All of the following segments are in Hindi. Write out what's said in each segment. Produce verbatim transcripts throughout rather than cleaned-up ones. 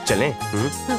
चलें? हम्म?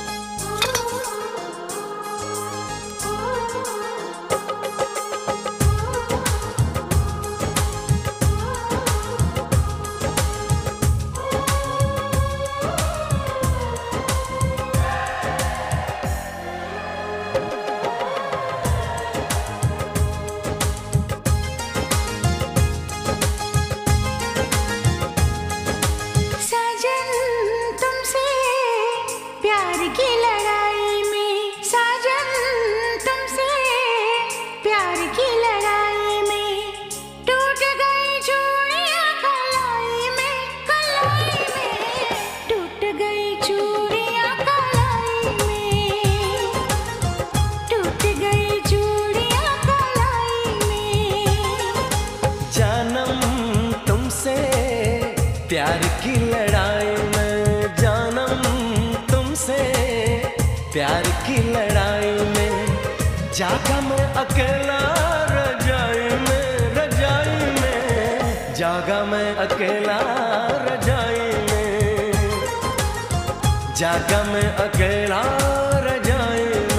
प्यार की लड़ाई में जानम तुमसे, प्यार की लड़ाई में जागा मैं अकेला रजाई में, रजाई में जागा मैं अकेला रजाई में, जागा मैं अकेला रजाई में।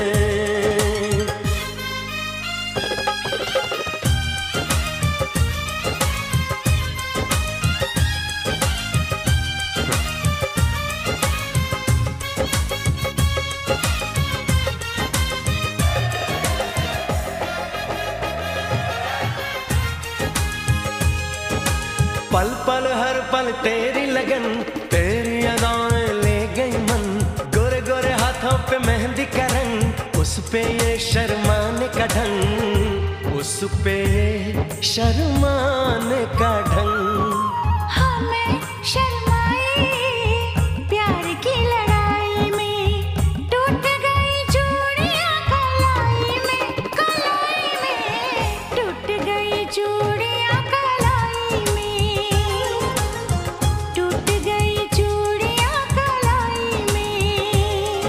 पल पल हर पल तेरी लगन, तेरी अदाएं ले गई मन, गोरे गोरे हाथों पे मेहंदी का रंग, उस पे ये शर्माने का ढंग, उस पे ये शर्माने का ढंग। हाँ मैं शर्माई प्यार की लड़ाई में, टूट गई चूड़ियां कलाई में, कलाई में टूट गई चूड़ियां कलाई में, टूट गई चूड़ियां कलाई में।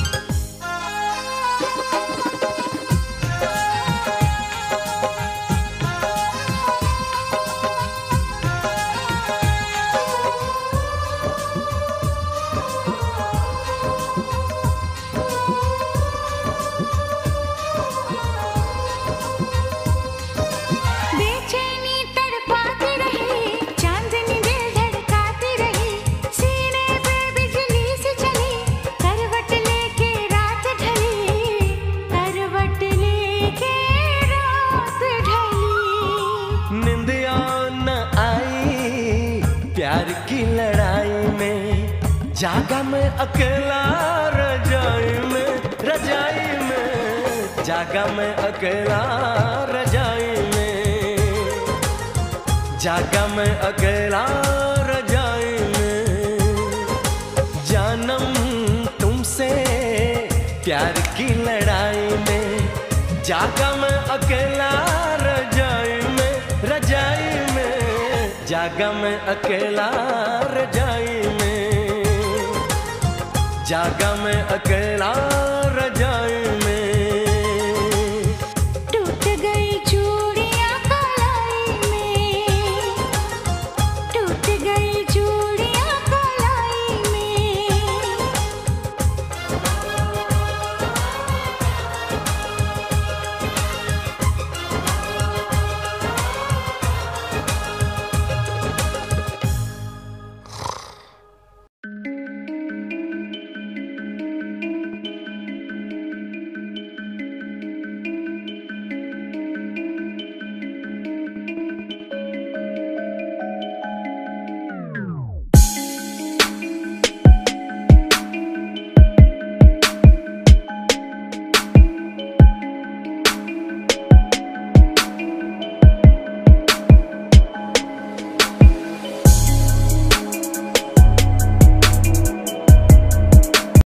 बेचैनी तड़पाती रही, चांदनी दिल धड़काती रही, सीने पे बिजली सी चली, करवट लेके रात ढली, करवट लेके रात ढली। निंदिया न आई प्यार की लड़ाई में, जागा मैं अकेला रजाई में, रजाई में जागा मैं अकेला रजाई में, जागा मैं अकेला रजाई में। जानम तुमसे प्यार की लड़ाई में, जागा मैं अकेला रजाई में, रजाई में जागा मैं अकेला रजाई में, जागा मैं अकेला